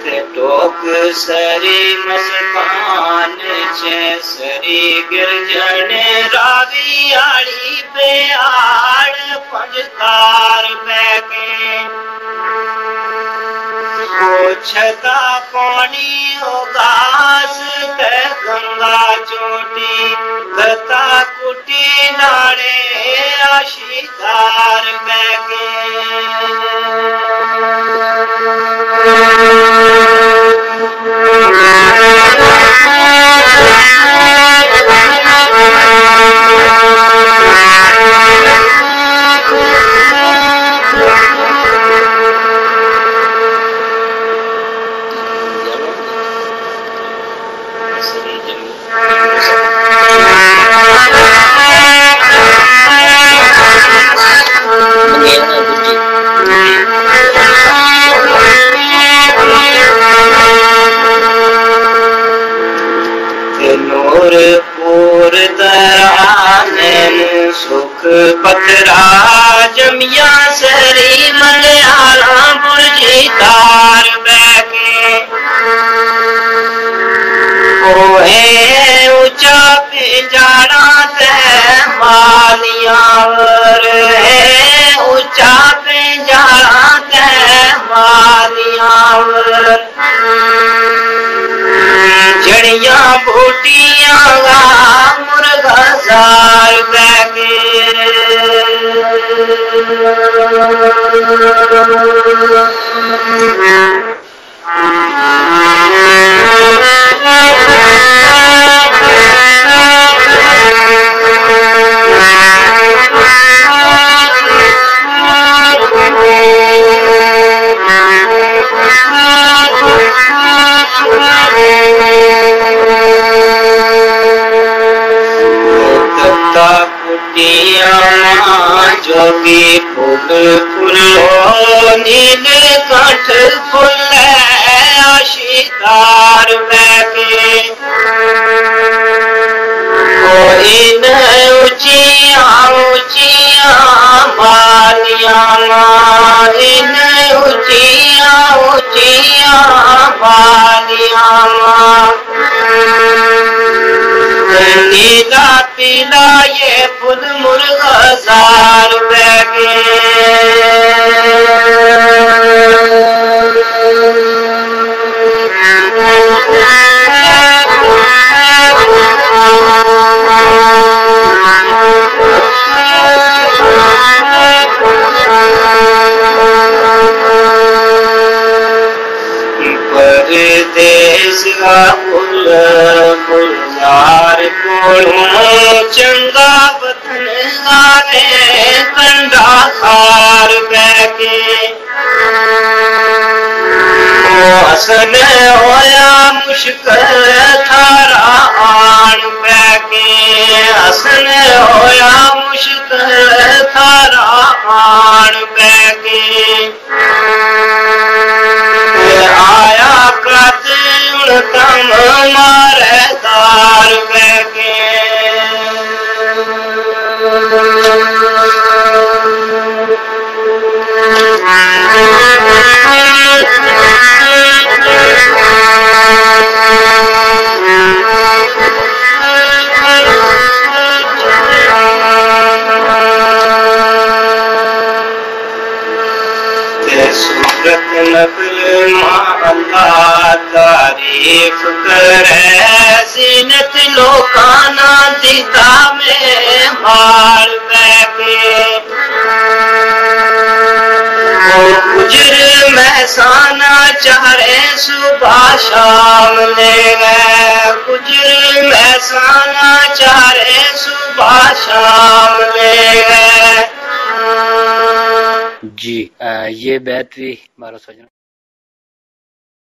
टोक सरी मस्तान छे सरी गिरजन रावी आड़ी पे आड़ पंजतार बैके छता पानी हो घास ते गंगा चोटी गता कुटी नाड़े आशीदार बैके पूर दरानन सुख पथरा जमिया सरी मलयाला बुर्जी तार बैके ओहे ऊंचा पिंजारा ते मालियावर है ऊंचा पिंजारा ते मालियावर जड़िया बूटिया मुर्गा सार बैके जोगी फूल फूलो नील कंठ फूल आशीदार बैके इन ऊंचिया ऊंचिया बालिया इन ऊंचिया ऊंचिया बालिया नीला पीला ये फूल मुर्गा सार बैके परदेस का फूल फुलदार कोलों चंगा बतन गावे कंडा खार बैके हसन होया मुश्किल थारा आन बैके हसन होया मुश्किल थारा आन बैके आया कृत तम मारे तार बैके सूरत नबल अल्लाह तारीफ करे सीनत लोकाना दिता में मार बैके गुजर महसाना चारे सुबह शाम ले गए गुजर महसाना चारे सुबह शाम ले गए। जी ये बैत भी हमारा सजना